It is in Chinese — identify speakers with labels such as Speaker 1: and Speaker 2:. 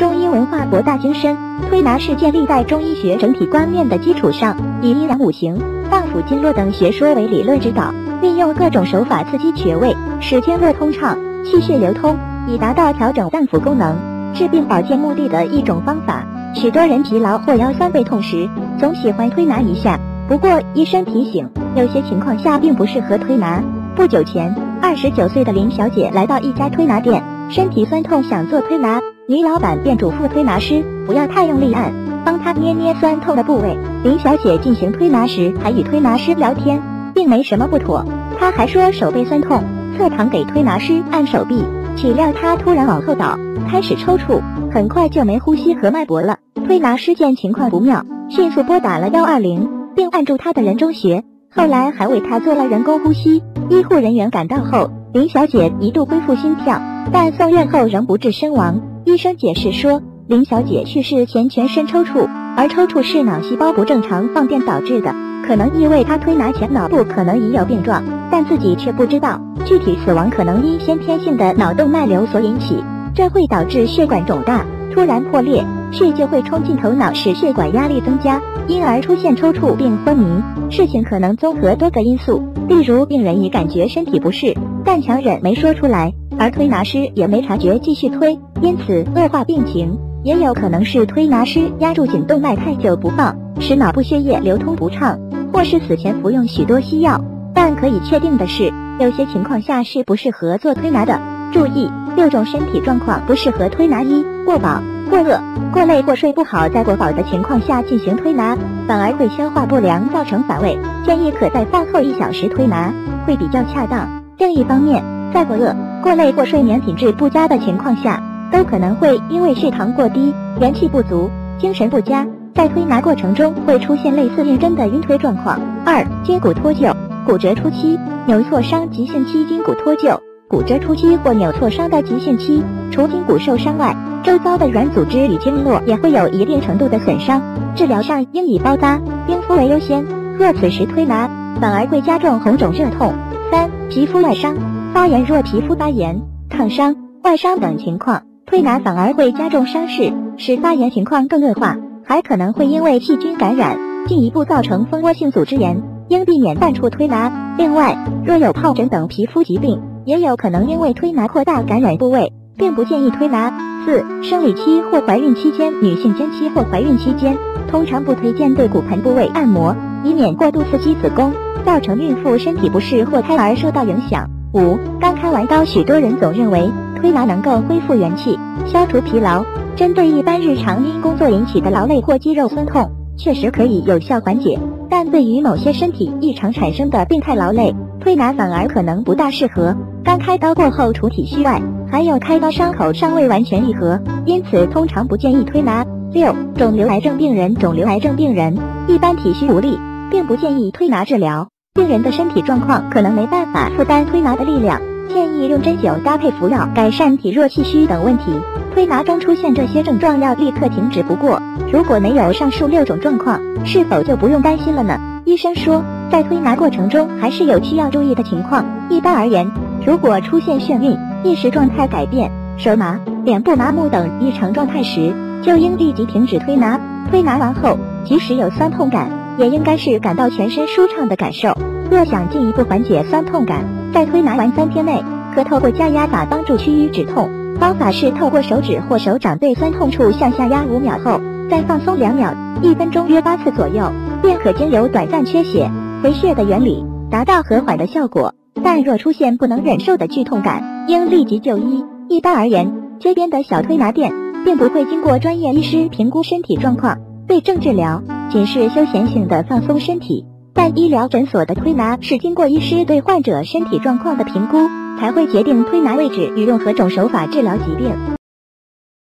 Speaker 1: 中医文化博大精深，推拿是建立在中医学整体观念的基础上，以阴阳五行、脏腑经络等学说为理论指导，利用各种手法刺激穴位，使经络通畅，气血流通，以达到调整脏腑功能、治病保健目的的一种方法。许多人疲劳或腰酸背痛时，总喜欢推拿一下。不过医生提醒，有些情况下并不适合推拿。不久前，29岁的林小姐来到一家推拿店，身体酸痛想做推拿，女老板便嘱咐推拿师不要太用力按，帮她捏捏酸痛的部位。林小姐进行推拿时还与推拿师聊天，并没什么不妥。她还说手背酸痛，侧躺给推拿师按手臂，岂料她突然往后倒，开始抽搐，很快就没呼吸和脉搏了。推拿师见情况不妙，迅速拨打了120，并按住她的人中穴，后来还为她做了人工呼吸。医护人员赶到后，林小姐一度恢复心跳，但送院后仍不治身亡。医生解释说，林小姐去世前全身抽搐，而抽搐是脑细胞不正常放电导致的，可能意味她推拿前脑部可能已有病状，但自己却不知道。具体死亡可能因先天性的脑动脉瘤所引起，这会导致血管肿大，突然破裂，血就会冲进头脑，使血管压力增加，因而出现抽搐并昏迷。事情可能综合多个因素，例如病人已感觉身体不适，但强忍没说出来，而推拿师也没察觉继续推，因此恶化病情。也有可能是推拿师压住颈动脉太久不放，使脑部血液流通不畅，或是死前服用许多西药。但可以确定的是，有些情况下是不适合做推拿的。注意，6种身体状况不适合推拿：一、过饱、过饿、过累或睡不好。在过饱的情况下进行推拿，反而会消化不良，造成反胃，建议可在饭后1小时推拿，会比较恰当。另一方面，在过饿、过累或睡眠品质不佳的情况下，都可能会因为血糖过低、元气不足、精神不佳，在推拿过程中会出现类似晕针的晕推状况。2、筋骨脱臼、骨折初期、扭挫伤急性期。筋骨脱臼、骨折初期或扭挫伤的急性期，除筋骨受伤外，周遭的软组织与经络也会有一定程度的损伤，治疗上应以包扎、冰敷为优先。若此时推拿，反而会加重红肿热痛。3、皮肤外伤、发炎。若皮肤发炎、烫伤、外伤等情况，推拿反而会加重伤势，使发炎情况更恶化，还可能会因为细菌感染，进一步造成蜂窝性组织炎，应避免犯触推拿。另外，若有疱疹等皮肤疾病，也有可能因为推拿扩大感染部位，并不建议推拿。4、生理期或怀孕期间。女性经期或怀孕期间，通常不推荐对骨盆部位按摩，以免过度刺激子宫，造成孕妇身体不适或胎儿受到影响。5、刚开完刀。许多人总认为推拿能够恢复元气，消除疲劳。针对一般日常因工作引起的劳累或肌肉酸痛，确实可以有效缓解，但对于某些身体异常产生的病态劳累，推拿反而可能不大适合。刚开刀过后除体虚外，还有开刀伤口尚未完全愈合，因此通常不建议推拿。6、肿瘤癌症病人。肿瘤癌症病人一般体虚无力，并不建议推拿治疗。病人的身体状况可能没办法负担推拿的力量，建议用针灸搭配服药改善体弱气虚等问题。推拿中出现这些症状要立刻停止。不过，如果没有上述6种状况，是否就不用担心了呢？医生说，在推拿过程中还是有需要注意的情况。一般而言，如果出现眩晕、意识状态改变、手麻、脸部麻木等异常状态时，就应立即停止推拿。推拿完后，即使有酸痛感，也应该是感到全身舒畅的感受。若想进一步缓解酸痛感，在推拿完3天内，可透过加压法帮助趋于止痛。方法是透过手指或手掌对酸痛处向下压5秒后，再放松2秒，1分钟约8次左右，便可经由短暂缺血、回血的原理，达到和缓的效果。但若出现不能忍受的剧痛感，应立即就医。一般而言，街边的小推拿店并不会经过专业医师评估身体状况，对症治疗，仅是休闲性的放松身体。但医疗诊所的推拿是经过医师对患者身体状况的评估，才会决定推拿位置与用何种手法治疗疾病。